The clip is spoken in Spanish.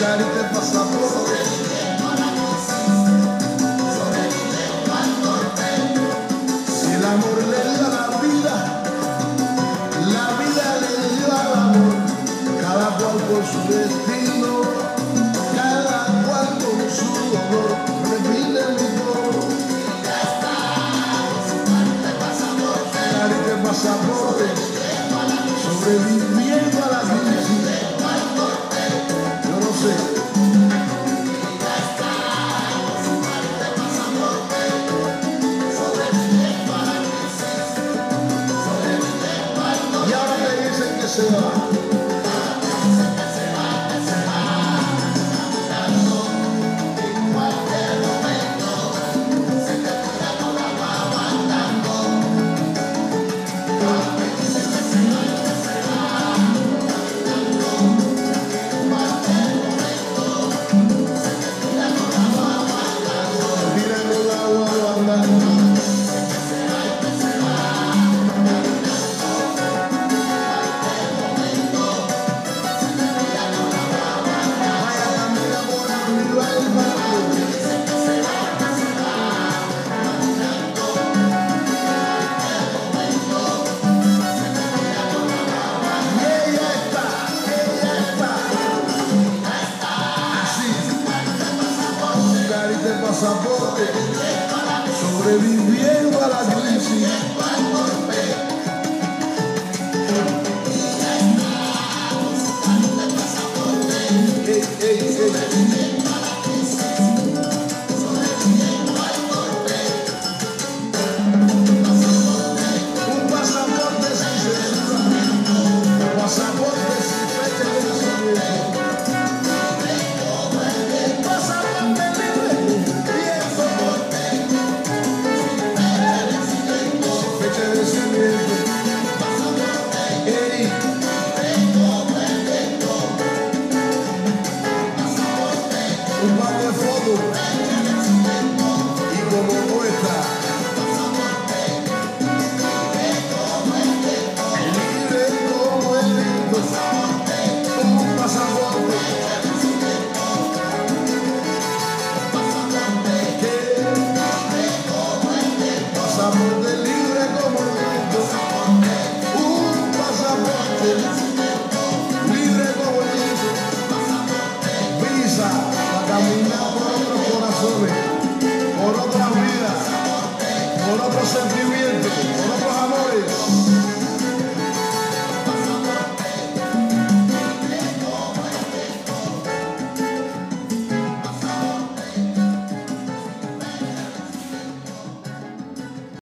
carita de pasaporte. Si el amor le dio la vida le dio al amor. Cada cual por su destino, cada cual con su dolor. Repite mi coro. Carita de pasaporte. Sobreviviendo a la crisis. Yo no sé. Y ahora me dicen que se va. Pasaporte, sobreviviendo a la crisis.